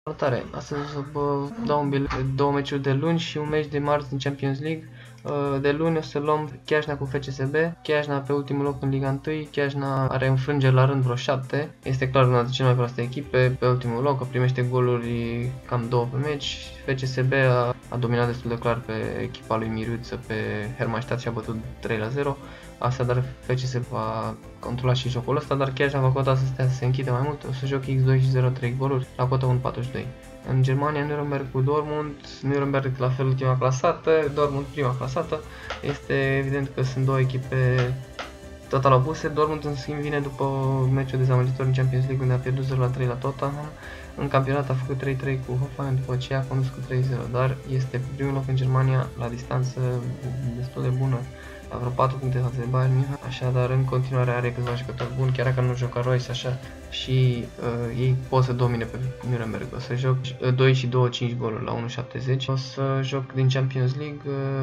Salutare! Astăzi o să vă dau un bilet de două meciuri de luni și un meci de marți din Champions League. De luni o să luăm Chiajna cu FCSB. Chiajna pe ultimul loc în Liga 1. Chiajna are înfrângeri la rând vreo 7. Este clar una dintre cele mai proaste echipe pe ultimul loc, primește goluri cam 2 pe meci. FCSB a dominat destul de clar pe echipa lui Miruță, pe Hermannstadt și a bătut 3-0. Așadar FCSB va controla și jocul ăsta, dar Chiajna va cota să se închide mai mult. O să joc X2 și 0,3 goluri la cota 1,42. În Germania, Nuremberg cu Dortmund. Nuremberg la fel ultima clasată, Dortmund prima clasată. Este evident că sunt două echipe total opuse. Dortmund în schimb vine după meciul dezamăgitor în Champions League unde a pierdut 0-3 la Tottenham. În campionat a făcut 3-3 cu Hoffenheim, după ce a condus cu 3-0, dar este primul loc în Germania la distanță destul de bună, la vreo 4 puncte față de Bayern München, așadar în continuare are câțiva jucători buni, chiar dacă nu joacă Royce așa, și ei pot să domine pe Nuremberg. O să joc 2 și 2, 5 goluri la 1,70. O să joc din Champions League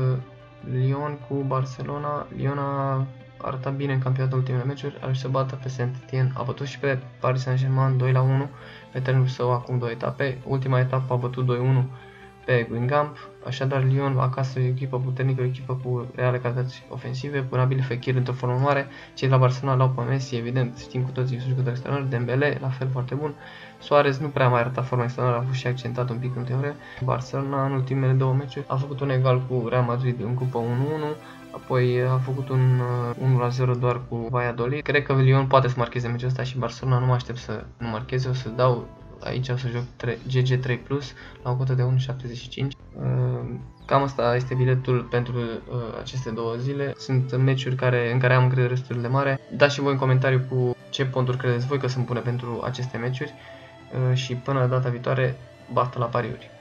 Lyon cu Barcelona. Lyon a arătat bine în campionatul ultimele meciuri, are să bată pe Saint-Étienne, a bătut și pe Paris Saint-Germain 2-1 pe terenul său acum 2 etape. Ultima etapă a bătut 2-1 pe Guingamp, așadar Lyon acasă e o echipă puternică, o echipă cu reale calități ofensive, cu Nabil Fekir într-o formă mare. Cei de la Barcelona l-au pe Messi, evident, știm cu toții că jucători extraordinari, Dembele la fel foarte bun. Suarez nu prea mai arăta forma extraordinară, a fost și accentat un pic în teorie. Barcelona în ultimele două meciuri a făcut un egal cu Real Madrid în cupă 1-1, apoi a făcut un 1-0 doar cu Valladolid. Cred că Lyon poate să marcheze meciul ăsta și Barcelona nu mă aștept să nu marcheze, o să dau aici, o să joc GG3 Plus la o cotă de 1,75. Cam asta este biletul pentru aceste două zile. Sunt meciuri în care am încredere destul de mare. Dați și voi în comentariu cu ce ponturi credeți voi că sunt bune pentru aceste meciuri și până data viitoare, baftă la pariuri!